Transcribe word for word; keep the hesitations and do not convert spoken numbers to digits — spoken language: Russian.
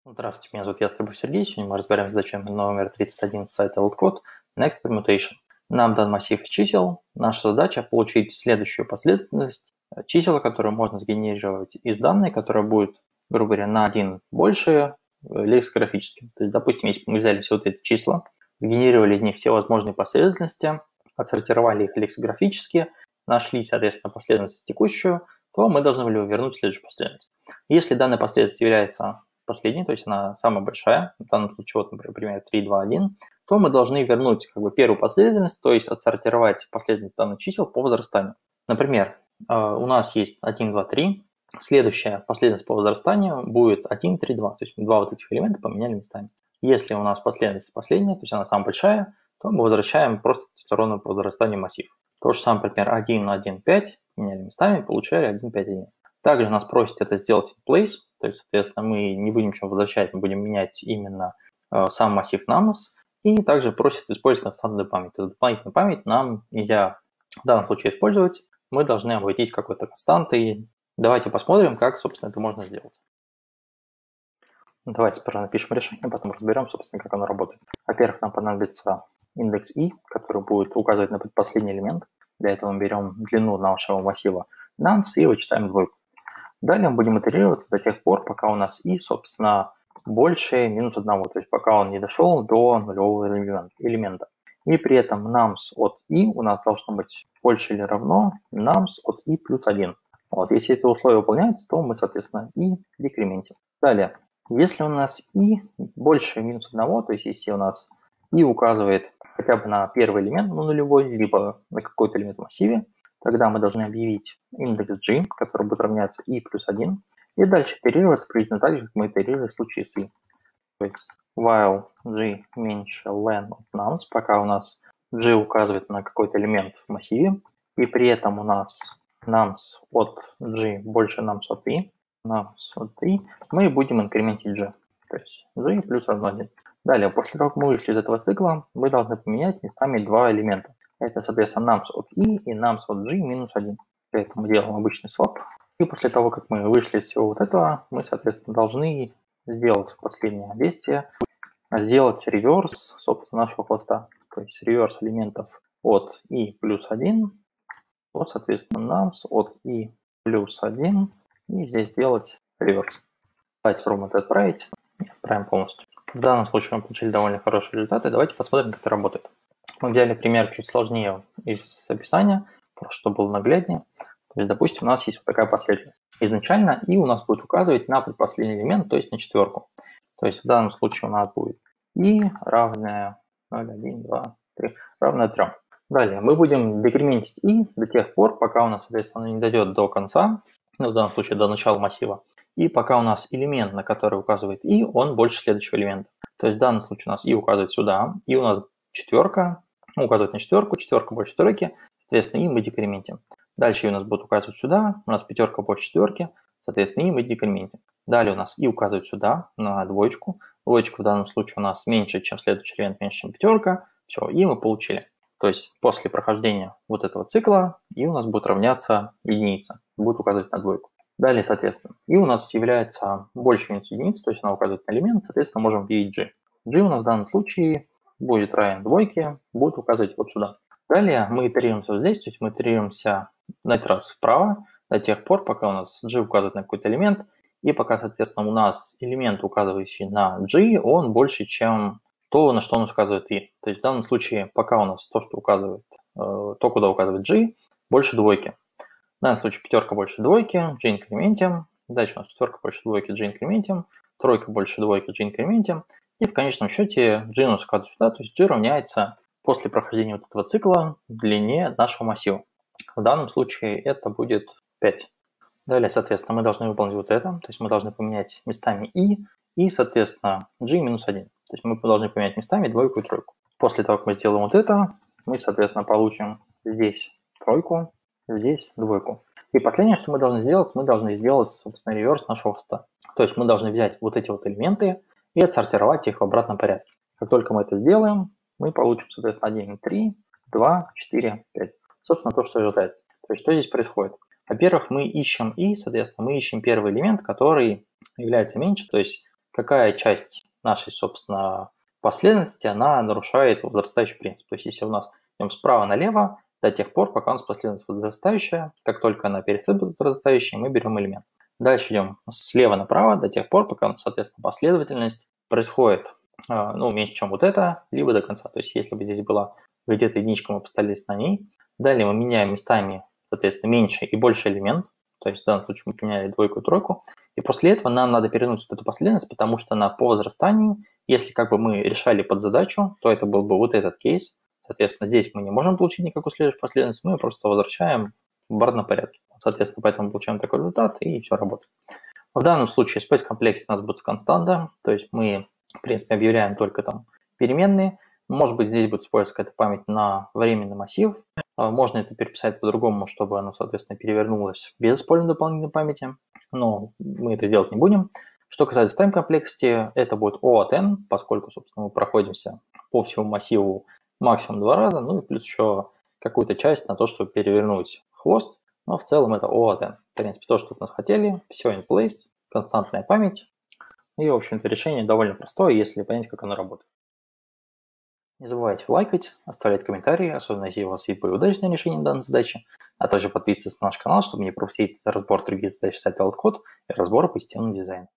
Здравствуйте, меня зовут Ястребов Сергей. Сегодня мы разбираем задачу номер тридцать один с сайта WorldCode Next Permutation. Нам дан массив из чисел. Наша задача получить следующую последовательность чисел, которые можно сгенерировать из данной, которая будет, грубо говоря, на один больше лексикографически. То есть, допустим, если мы взяли все вот эти числа, сгенерировали из них все возможные последовательности, отсортировали их лексикографически, нашли, соответственно, последовательность текущую, то мы должны были вернуть следующую последовательность. Если данная последовательность является последней, то есть она самая большая, в данном случае, вот, например, три, два, один, то мы должны вернуть как бы первую последовательность, то есть отсортировать последовательность данных чисел по возрастанию. Например, у нас есть один, два, три, следующая последовательность по возрастанию будет один, три, два, то есть мы два вот этих элемента поменяли местами. Если у нас последовательность последняя, то есть она самая большая, то мы возвращаем просто равно по возрастанию массив. То же самое, например, один, один, пять, меняли местами, получали один, пять, один. Также нас просят это сделать in place, то есть, соответственно, мы не будем ничего возвращать, мы будем менять именно э, сам массив numbers, и также просят использовать константную память. То есть дополнительную память нам нельзя в данном случае использовать, мы должны обойтись какой-то константой. Давайте посмотрим, как, собственно, это можно сделать. Давайте сперва напишем решение, потом разберем, собственно, как оно работает. Во-первых, нам понадобится индекс i, который будет указывать на предпоследний элемент. Для этого мы берем длину нашего массива nums и вычитаем двойку. Далее мы будем итерироваться до тех пор, пока у нас i, собственно, больше минус одного, то есть пока он не дошел до нулевого элемента. И при этом nums от i у нас должно быть больше или равно nums от i плюс один. Вот, если эти условия выполняются, то мы, соответственно, i декрементим. Далее, если у нас i больше минус одного, то есть если у нас i указывает хотя бы на первый элемент, ну, нулевой, либо на какой-то элемент в массиве, тогда мы должны объявить индекс g, который будет равняться i плюс один, и дальше итерировать приблизительно так же, как мы итерировали в случае с i. То есть while g меньше len от nums, пока у нас g указывает на какой-то элемент в массиве, и при этом у нас nums от g больше nums от i, nums от i, мы будем инкрементить g, то есть g плюс равно один. Далее, после того, как мы вышли из этого цикла, мы должны поменять местами два элемента. Это, соответственно, nums от i и nums от g минус один. Для этого мы делаем обычный swap. И после того, как мы вышли из всего вот этого, мы, соответственно, должны сделать последнее действие, сделать реверс, собственно, нашего хвоста. То есть реверс элементов от i плюс один, вот, соответственно, nums от i плюс один, и здесь сделать реверс. Давайте попробуем это отправить. Отправим полностью. В данном случае мы получили довольно хорошие результаты. Давайте посмотрим, как это работает. Мы взяли пример чуть сложнее из описания, просто чтобы было нагляднее. То есть, допустим, у нас есть вот такая последовательность. Изначально и у нас будет указывать на предпоследний элемент, то есть на четверку. То есть в данном случае у нас будет и равное ноль, один, два, три, равное трем. Далее мы будем декрементить и до тех пор, пока у нас, соответственно, не дойдет до конца, ну, в данном случае до начала массива, и пока у нас элемент, на который указывает и, он больше следующего элемента. То есть в данном случае у нас и указывает сюда, и у нас четверка, ну, указывает на четверку, четверка больше тройки, соответственно, и мы декрементим. Дальше и у нас будет указывать сюда, у нас пятерка больше четверки, соответственно, и мы декрементим. Далее у нас и указывает сюда, на двоечку. Двоечка в данном случае у нас меньше, чем следующий элемент, меньше, чем пятерка. Все, и мы получили. То есть после прохождения вот этого цикла и у нас будет равняться единица, будет указывать на двойку. Далее, соответственно, и у нас является больше минус единицы, то есть она указывает на элемент, соответственно, можем объявить g. g у нас в данном случае будет равен двойке, будет указывать вот сюда. Далее мы итерируемся вот здесь, то есть мы итерируемся на этот раз вправо до тех пор, пока у нас g указывает на какой-то элемент, и пока, соответственно, у нас элемент, указывающий на g, он больше, чем то, на что он указывает i. То есть в данном случае, пока у нас то, что указывает, то, куда указывает g, больше двойки. В данном случае пятерка больше двойки, g инкрементим. Дальше у нас четверка больше двойки, g инкрементим. Тройка больше двойки, g инкрементим. И в конечном счете g у нас указывает сюда, то есть g равняется после прохождения вот этого цикла длине нашего массива. В данном случае это будет пять. Далее, соответственно, мы должны выполнить вот это. То есть мы должны поменять местами i и, соответственно, g минус один. То есть мы должны поменять местами двойку и тройку. После того, как мы сделаем вот это, мы, соответственно, получим здесь тройку, здесь двойку. И последнее, что мы должны сделать, мы должны сделать, собственно, реверс нашего хвоста. То есть мы должны взять вот эти вот элементы и отсортировать их в обратном порядке. Как только мы это сделаем, мы получим, соответственно, один, три, два, четыре, пять. Собственно, то, что ожидается. То есть что здесь происходит? Во-первых, мы ищем и, соответственно, мы ищем первый элемент, который является меньше, то есть какая часть нашей, собственно, последовательности, она нарушает возрастающий принцип. То есть если у нас идем справа налево до тех пор, пока у нас последовательность возрастающая, как только она перестает быть возрастающей, мы берем элемент. Дальше идем слева направо до тех пор, пока, соответственно, последовательность происходит ну, меньше, чем вот это, либо до конца. То есть если бы здесь была где-то единичка, мы поставили на ней. Далее мы меняем местами, соответственно, меньше и больше элемент. То есть в данном случае мы поменяли двойку и тройку. И после этого нам надо перевернуть вот эту последовательность, потому что на по возрастанию, если как бы мы решали под задачу, то это был бы вот этот кейс. Соответственно, здесь мы не можем получить никакую следующую последовательность, мы просто возвращаем в обратном порядке. Соответственно, поэтому получаем такой результат, и все работает. В данном случае space complexity у нас будет константа, то есть мы, в принципе, объявляем только там переменные. Может быть, здесь будет использоваться какая-то память на временный массив. Можно это переписать по-другому, чтобы оно, соответственно, перевернулось без использования дополнительной памяти, но мы это сделать не будем. Что касается time complexity, это будет O от n, поскольку, собственно, мы проходимся по всему массиву максимум два раза, ну и плюс еще какую-то часть на то, чтобы перевернуть хвост, но в целом это O от n. В принципе, то, что мы хотели, все in place, константная память, и, в общем-то, решение довольно простое, если понять, как оно работает. Не забывайте лайкать, оставлять комментарии, особенно если у вас есть более удачное решение данной задачи, а также подписываться на наш канал, чтобы не пропустить разбор других задач с сайта LeetCode и разбора по системному дизайну.